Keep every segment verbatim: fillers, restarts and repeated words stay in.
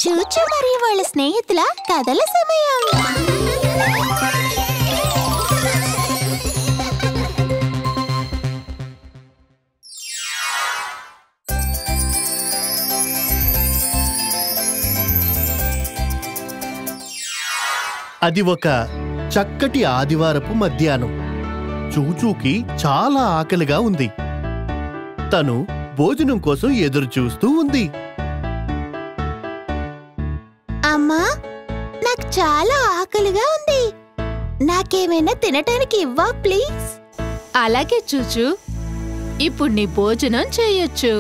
చూచు మరియు వాళ్ళ స్నేహితుల కథల సమయం. అది ఒక చక్కటి ఆదివారపు మధ్యాహ్నం. చూచూకి చాలా ఆకలిగా ఉంది. తను భోజనం కోసం ఎదురు చూస్తూ ఉంది. అమ్మా, నాకు చాలా ఆకలిగా ఉంది. నాకేమైనా తినటానికి ఇవ్వా ప్లీజ్? అలాగే చూచు, ఇప్పుడు నీ భోజనం చేయొచ్చు.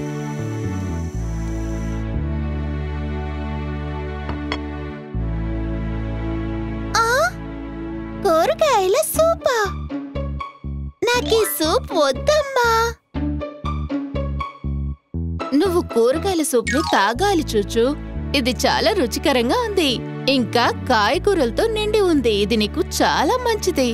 కూరగాయల సూపా? నాకీ సూప్ వద్దమ్మా. నువ్వు కూరగాయల సూప్ని తాగాలి చూచు. ఇది చాలా రుచికరంగా ఉంది. ఇంకా కాయగూరలతో నిండి ఉంది. ఇది నీకు చాలా మంచిది.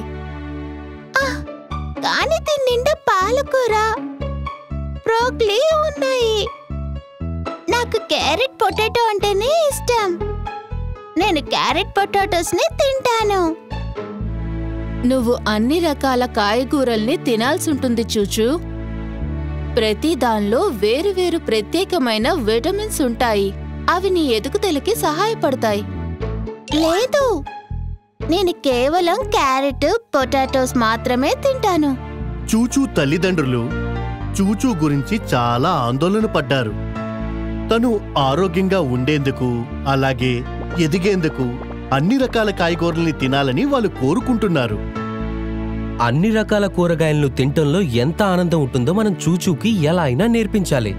కానీ దీని నిండా పాలకూర, బ్రోకలీ ఉన్నాయి. నాకు క్యారెట్ పొటాటో అంటేనే ఇష్టం. నేను క్యారెట్ పొటాటోస్ ని తింటాను. నువ్వు అన్ని రకాల కాయగూరల్ని తినాల్సి ఉంటుంది చూచు. ప్రతి దానిలో వేరువేరు ప్రత్యేకమైన విటమిన్స్ ఉంటాయి. అవి నీ ఎదుగుదలకి సహాయపడతాయి. లేదు, నేను కేవలం క్యారెట్ పొటాటోస్ మాత్రమే తింటాను. చూచూ తల్లిదండ్రులు చూచూ గురించి చాలా ఆందోళన పడ్డారు. తను ఆరోగ్యంగా ఉండేందుకు, అలాగే ఎదిగేందుకు అన్ని రకాల కాయగూరల్ని తినాలని వాళ్ళు కోరుకుంటున్నారు. అన్ని రకాల కూరగాయలను తింటంలో ఎంత ఆనందం ఉంటుందో మనం చూచూకి ఎలా అయినా నేర్పించాలి.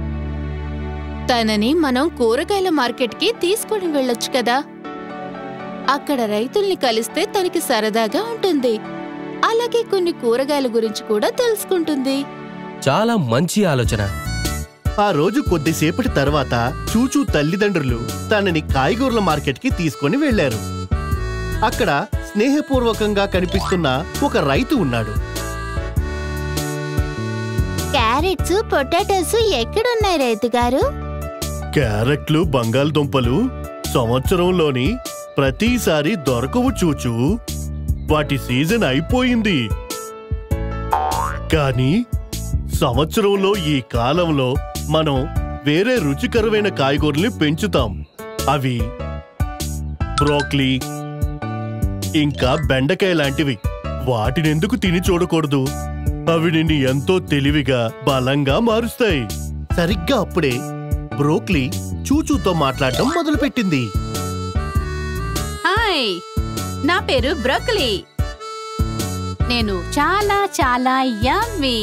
తనని మనం కూరగాయల మార్కెట్కి తీసుకుని వెళ్ళొచ్చు కదా. అక్కడ రైతుల్ని కలిస్తే తనకి సరదాగా ఉంటుంది. అలాగే కొన్ని కూరగాయల గురించి కూడా తెలుసుకుంటుంది. చాలా మంచి ఆలోచన. ఆ రోజు కొద్దిసేపటి తర్వాత చూచూ తల్లిదండ్రులు తనని కాయగూరల మార్కెట్కి తీసుకొని వెళ్లారు. అక్కడ స్నేహపూర్వకంగా కనిపిస్తున్న ఒక రైతు ఉన్నాడు. క్యారెట్స్ పొటాటోస్ ఎక్కడున్నాయి రైతు గారు? క్యారెట్లు, బంగాళదుంపలు సంవత్సరంలోని ప్రతిసారి దొరకవు చూచూ. వాటి సీజన్ అయిపోయింది. కానీ సంవత్సరంలో ఈ కాలంలో మనం వేరే రుచికరమైన కాయగూరల్ని పెంచుతాం. అవి బ్రోకలీ ఇంకా బెండకాయ లాంటివి. వాటినెందుకు తిని చూడకూడదు? అవి నిన్ను ఎంతో తెలివిగా, బలంగా మారుస్తాయి. సరిగ్గా అప్పుడే బ్రోకలీ చూచూతో మాట్లాడటం మొదలుపెట్టింది. హాయ్, నా పేరు బ్రోకలీ. నేను చాలా చాలా యమ్మీ.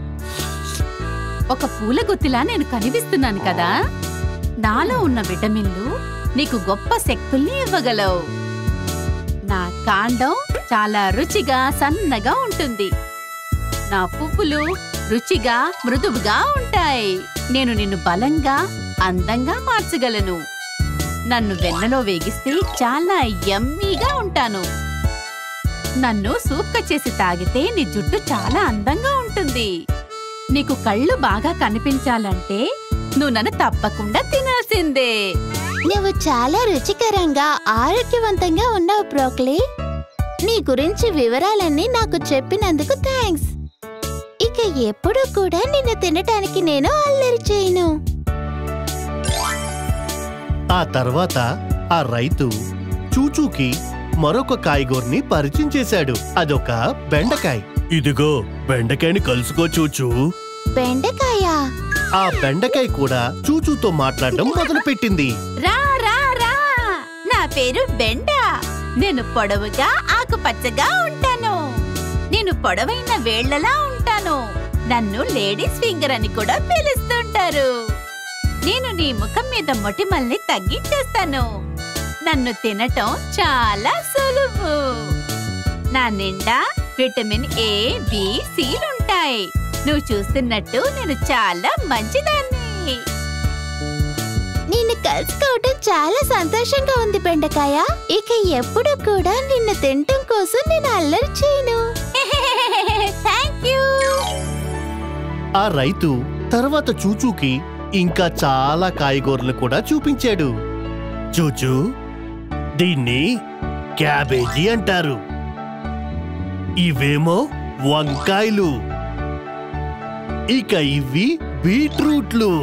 ఒక పూల గుత్తిలా నేను కనిపిస్తున్నాను కదా. నాలో ఉన్న విటమిన్లు నీకు గొప్ప శక్తుల్ని ఇవ్వగలవు. నా కాండం చాలా రుచిగా సన్నగా ఉంటుంది. నా పువ్వులు రుచిగా మృదువుగా ఉంటాయి. నేను నిన్ను బలంగా, అందంగా మార్చగలను. నన్ను వెన్నలో వేగిస్తే చాలా యమ్మీగా ఉంటాను. నన్ను సూప్గా చేసి తాగితే నీ జుట్టు చాలా అందంగా ఉంటుంది. నీకు కళ్ళు బాగా కనిపించాలంటే నువ్వు నన్ను తప్పకుండా తినాల్సిందే. నువ్వు చాలా రుచికరంగా, ఆరోగ్యవంతంగా ఉన్నావు బ్రోకలీ. నీ గురించి వివరాలన్నీ నాకు చెప్పినందుకు థ్యాంక్స్. ఇక ఎప్పుడూ కూడా నిన్ను తినటానికి నేను అల్లరి చేయను. ఆ తర్వాత ఆ రైతు చూచూకి మరొక కాయగూరని పరిచయం చేశాడు. అదొక బెండకాయ. ఇదిగో బెండకాయని కలుసుకో చూచూ. బెండకాయ? ఆ బెండకాయ కూడా చూచూతో మాట్లాడడం మొదలుపెట్టింది. రా రా రా, నా పేరు బెండ. నేను పొడవుగా, ఆకుపచ్చగా ఉంటాను. నేను పొడవైన వేళ్లలా ఉంటాను. నన్ను లేడీస్ ఫింగర్ అని కూడా పిలుస్తుంటారు. నేను నీ ముఖం మీద మొటిమల్ని తగ్గించేస్తాను. నన్ను తినటం చాలా సులువు. నా నిండా విటమిన్ ఏ, బి, సిలుంటాయి. నువ్వు చూస్తున్నట్టు నేను చాలా మంచిదాన్ని. నిన్ను కలుసుకోవటం చాలా సంతోషంగా ఉంది బెండకాయ. ఇక ఎప్పుడు కూడా నిన్ను తినటం కోసం నేను అల్లరి చేయను. Thank you. ఆ రైతు తర్వాత చూచూకి ఇంకా చాలా కాయగూరలు కూడా చూపించాడు. చూచూ, దీన్ని క్యాబేజీ అంటారు. ఇవేమో వంకాయలు. ఇక ఇవి బీట్రూట్లు.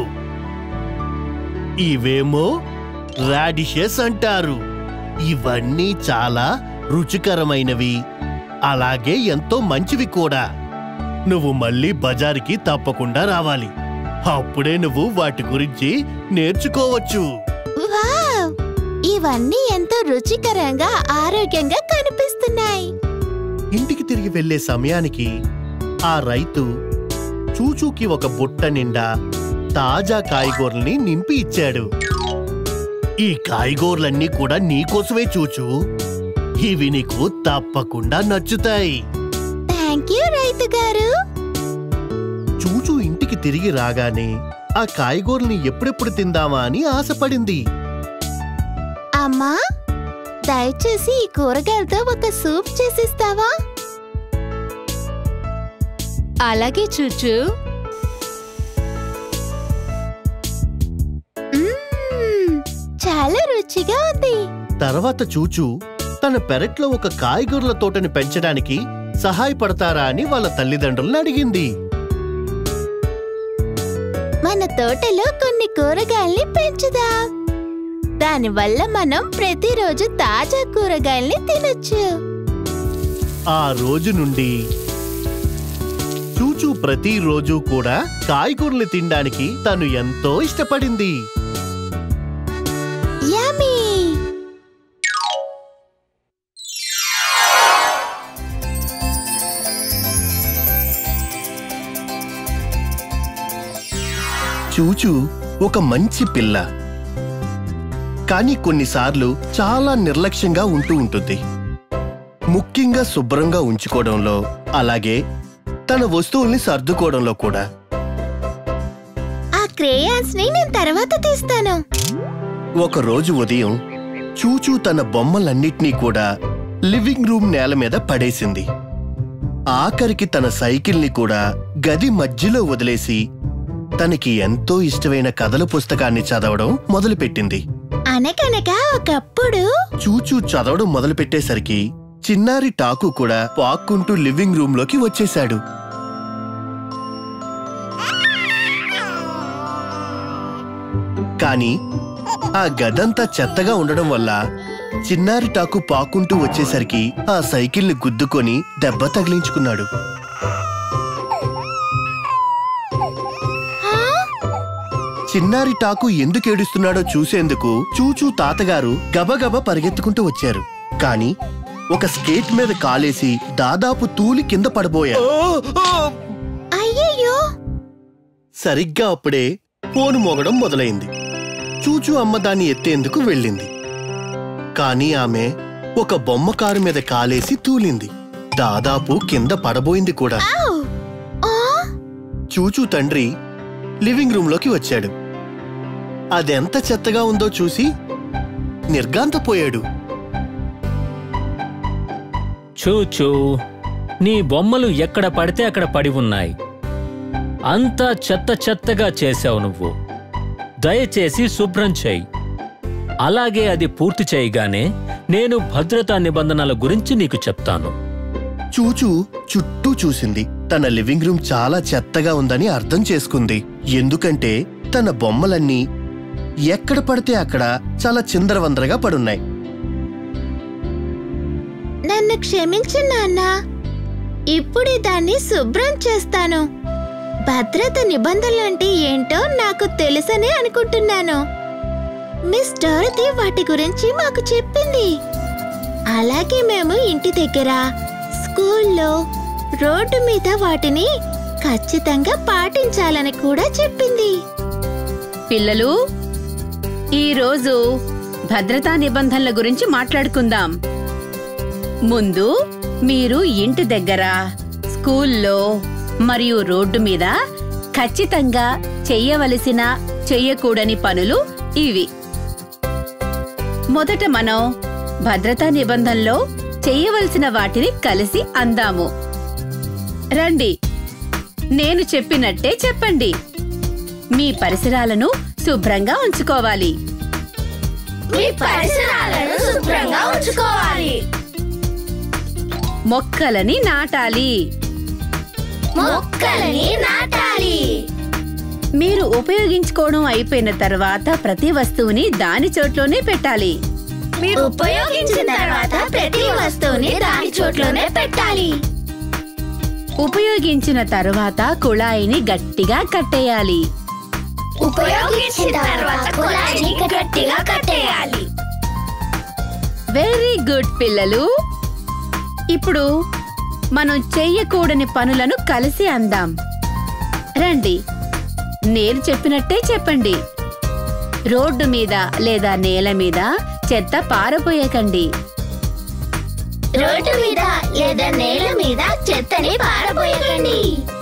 ఇవేమో రాడిషెస్ అంటారు. ఇవన్నీ చాలా రుచికరమైనవి, అలాగే ఎంతో మంచివి కూడా. నువ్వు మళ్ళీ బజారుకి తప్పకుండా రావాలి. అప్పుడే నువ్వు వాటి గురించి నేర్చుకోవచ్చు. వావ్! ఇవన్నీ ఎంతో రుచికరంగా ఆరోగ్యంగా కనిపిస్తున్నాయి. ఇంటికి తిరిగి వెళ్లే సమయానికి ఆ రైతు చూచూకి ఒక బుట్ట నిండా తాజా కాయగూరల్ని నింపి ఇచ్చాడు. ఈ కాయగూరలన్నీ కూడా నీకోసమే చూచూ. ఇవి నీకు తప్పకుండా నచ్చుతాయి. థ్యాంక్ యూ రైతు గారు. చూచూ ఇంటికి తిరిగి రాగానే ఆ కాయగూరల్ని ఎప్పుడెప్పుడు తిందామా అని ఆశపడింది. అమ్మా, దయచేసి ఈ కూరగాయలతో ఒక సూప్ చేసిస్తావా? అలాగే చూచూ. మ్మ్, చాలా రుచిగా ఉంది. తర్వాత చూచూ తన పెరట్లో ఒక కాయగూరల తోటని పెంచడానికి సహాయపడతారా అని వాళ్ళ తల్లిదండ్రులను అడిగింది. మన తోటలో కొన్ని కూరగాయల్ని పెంచుదాం. దానివల్ల మనం ప్రతిరోజు తాజా కూరగాయల్ని తినొచ్చు. ఆ రోజు నుండి చూచూ ప్రతిరోజు కూడా కాయగూరలు తినడానికి తను ఎంతో ఇష్టపడింది. యమ్మీ! చూచూ ఒక మంచి పిల్ల, కానీ కొన్నిసార్లు చాలా నిర్లక్ష్యంగా ఉంటూ ఉంటుంది. ముఖ్యంగా శుభ్రంగా ఉంచుకోవడంలో, అలాగే తన వస్తువుల్ని సర్దుకోవడంలో కూడా. ఆ క్రేయాన్స్ ని నేను తర్వాత తీస్తాను. ఒకరోజు ఉదయం చూచూ తన బొమ్మలన్నిటినీ కూడా లివింగ్ రూమ్ నేల మీద పడేసింది. ఆఖరికి తన సైకిల్ని కూడా గది మధ్యలో వదిలేసి తనకి ఎంతో ఇష్టమైన కథల పుస్తకాన్ని చదవడం మొదలుపెట్టింది. అనగనగా ఒకప్పుడు చూచూ చదవడం మొదలుపెట్టేసరికి చిన్నారి టాకు కూడా పాక్కుంటూ లివింగ్ రూమ్ లోకి వచ్చేశాడు. కాని ఆ గదంతా చెత్తగా ఉండడం వల్ల చిన్నారి టాకు పాక్కుంటూ వచ్చేసరికి ఆ సైకిల్ని గుద్దుకొని దెబ్బ తగిలించుకున్నాడు. చిన్నారి టాకు ఎందుకు ఏడుస్తున్నాడో చూసేందుకు చూచూ తాతగారు గబగబా పరిగెత్తుకుంటూ వచ్చారు. కాని ఒక స్కేట్ మీద కాలేసి దాదాపు తూలి కింద పడబోయారు. అయ్యయ్యో! సరిగ్గా అప్పుడే ఫోను మోగడం మొదలైంది. చూచూ అమ్మ దాన్ని ఎత్తేందుకు వెళ్ళింది. కాని ఆమె ఒక బొమ్మ కారు మీద కాలేసి తూలింది. దాదాపు కింద పడబోయింది కూడా. ఔ! ఆ! చూచూ తండ్రి లివింగ్ రూమ్ లోకి వచ్చాడు. అదెంత చెత్తగా ఉందో చూసి నిర్ఘాంతపోయాడు. చూచూ, నీ బొమ్మలు ఎక్కడ పడితే అక్కడ పడి ఉన్నాయి. అంతా చెత్త చెత్తగా చేశావు నువ్వు. దయచేసి శుభ్రం చేయి. అలాగే అది పూర్తి చేయగానే నేను భద్రతా నిబంధనల గురించి నీకు చెప్తాను. చూచూ చుట్టూ చూసింది. తన లివింగ్ రూమ్ చాలా చెత్తగా ఉందని అర్థం చేసుకుంది. ఎందుకంటే తన బొమ్మలన్నీ ఎక్కడ పడితే అక్కడ చాలా చిందరవందరగా పడున్నాయి. నన్ను క్షమించు నాన్న. ఇప్పుడే దాన్ని శుభ్రం చేస్తాను. భద్రత నిబంధనలంటే ఏంటో నాకు తెలుసనే అనుకుంటున్నాను. మిస్ డోరతీ వాటి గురించి మాకు చెప్పింది. అలాగే మేము ఇంటి దగ్గర, స్కూల్లో, రోడ్డు మీద వాటిని ఖచ్చితంగా పాటించాలని కూడా చెప్పింది. పిల్లలు, ఈరోజు భద్రతా నిబంధనల గురించి మాట్లాడుకుందాం. ముందు మీరు ఇంటి దగ్గర, స్కూల్లో మరియు రోడ్డు మీద ఖచ్చితంగా చెయ్యవలసిన, చెయ్యకూడని పనులు ఇవి. మొదట మనం భద్రతా నిబంధనలో చెయ్యవలసిన వాటిని కలిసి అందాము. రండి, నేను చెప్పినట్టే చెప్పండి. మీ పరిసరాలను శుభ్రంగా ఉంచుకోవాలి. మీ పరిసరాలను శుభ్రంగా ఉంచుకోవాలి. మొక్కలని నాటాలి. మొక్కలని నాటాలి. మీరు ఉపయోగించుకోవడం అయిపోయిన తర్వాత ప్రతి వస్తువుని దాని చోట్లోనే పెట్టాలి. మీరు ఉపయోగించిన తర్వాత ప్రతి వస్తువుని దాని చోట్లోనే పెట్టాలి. ఉపయోగించిన తర్వాత కుళాయిని గట్టిగా కట్టేయాలి. ఉపయోగించిన తర్వాత కుళాయిని గట్టిగా కట్టేయాలి. వెరీ గుడ్ పిల్లలు. ఇప్పుడు మనం చెయ్యకూడని పనులను కలిసి అందాం. రండి, నేను చెప్పినట్టే చెప్పండి. రోడ్డు మీద లేదా నేల మీద చెత్త పారబోయకండి. రోడ్డు మీద లేదా నేల మీద చెత్తని పారబోయకండి.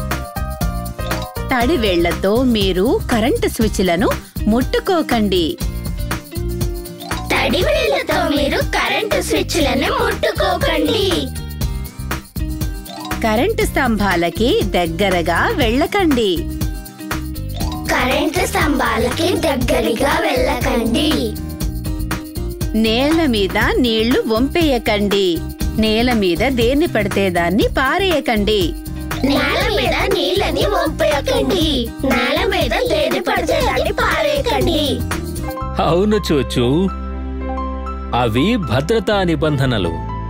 తడి వేళ్లతో మీరు కరెంటు స్విచ్లను ముట్టుకోకండి. తడి వేళ్లతో మీరు కరెంటు స్విచ్లను ముట్టుకోకండి. కరెంటు స్తంభాలకి దగ్గరగా వెళ్ళకండి. కరెంటు స్తంభాలకి దగ్గరగా వెళ్ళకండి. నేల మీద నీళ్లు వంపేయకండి. నేల మీద దేన్ని పడితే దాన్ని పారేయకండి. నేల మీద నీళ్ళని వంపేయకండి. నేల మీద దేన్ని పడితే దాన్ని పారేయకండి. అవును చూచు, అవి భద్రతా నిబంధనలు.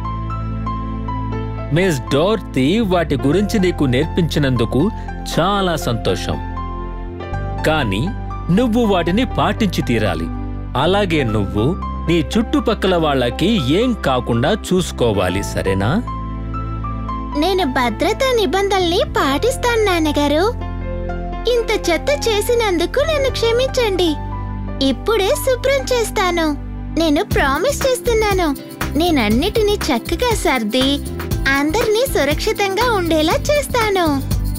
మిస్ డోర్తీ వాటి గురించి నీకు నేర్పించినందుకు చాలా సంతోషం. కానీ నువ్వు వాటిని పాటించి తీరాలి. అలాగే నువ్వు నీ చుట్టుపక్కల వాళ్ళకి ఏం కాకుండా చూసుకోవాలి, సరేనా? నేను భద్రతా నిబంధనల్ని పాటిస్తాను నాన్నగారు. ఇంత చెత్త చేసినందుకు నన్ను క్షమించండి. ఇప్పుడే శుభ్రం చేస్తాను. నేను ప్రామిస్ చేస్తున్నాను. నేనన్నిటినీ చక్కగా సర్ది అందరినీ సురక్షితంగా ఉండేలా చేస్తాను.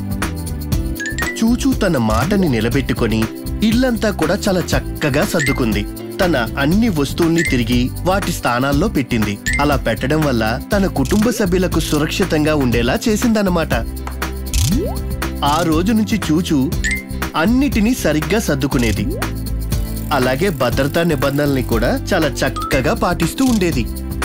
చూచూ తన మాటని నిలబెట్టుకొని ఇల్లంతా కూడా చాలా చక్కగా సర్దుకుంది. తన అన్ని వస్తువుల్ని తిరిగి వాటి స్థానాల్లో పెట్టింది. అలా పెట్టడం వల్ల తన కుటుంబ సభ్యులకు సురక్షితంగా ఉండేలా చేసిందన్నమాట. ఆ రోజు నుంచి చూచూ అన్నిటినీ సరిగ్గా సర్దుకునేది. అలాగే భద్రతా నిబంధనల్ని కూడా చాలా చక్కగా పాటిస్తూ ఉండేది.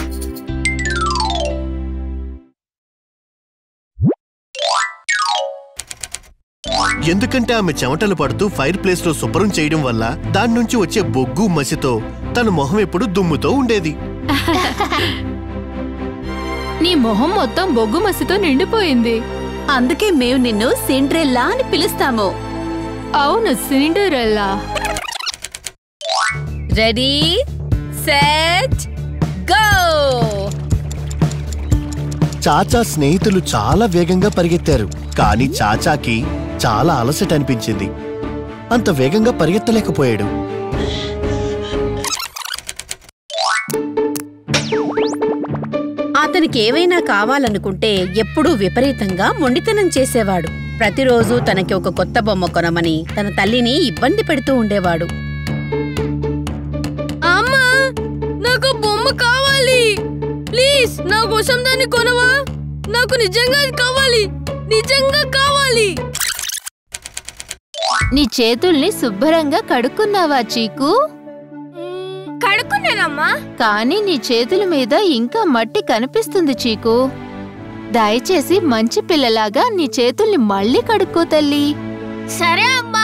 ఎందుకంటే ఆమె చెమటలు పడుతూ ఫైర్ ప్లేస్ లో శుభ్రం చేయడం వల్ల దాని నుంచి వచ్చే బొగ్గు మసితో తన మొహం ఎప్పుడు దుమ్ముతో ఉండేది. నీ మొహం మొత్తం బొగ్గు మసితో నిండిపోయింది. అందుకే మేము నిన్ను సిండ్రెల్లా అని పిలుస్తాము. అవును, సిండరెల్లా. Ready, set, go! చాచా స్నేహితులు చాలా వేగంగా పరిగెత్తారు. కానీ చాచాకి చాలా అలసట అనిపించింది. అంత వేగంగా పరిగెత్తలేకపోయాడు. అతనికి ఏవైనా కావాలనుకుంటే ఎప్పుడూ విపరీతంగా మొండితనం చేసేవాడు. ప్రతిరోజు తనకి ఒక కొత్త బొమ్మ కొనమని తన తల్లిని ఇబ్బంది పెడుతూ ఉండేవాడు. అమ్మా, నాకు బొమ్మ కావాలి. ప్లీజ్ నా కోసం దాన్ని కొనవా? నాకు నిజంగా కావాలి, నిజంగా కావాలి. నీ చేతుల్ని శుభ్రంగా కడుక్కున్నావా చీకు? కడుక్కున్నానమ్మా. కానీ నీ చేతుల మీద ఇంకా మట్టి కనిపిస్తుంది చీకు. దయచేసి మంచి పిల్లలాగా నీ చేతుల్ని మళ్ళీ కడుక్కో తల్లి. సరే అమ్మా.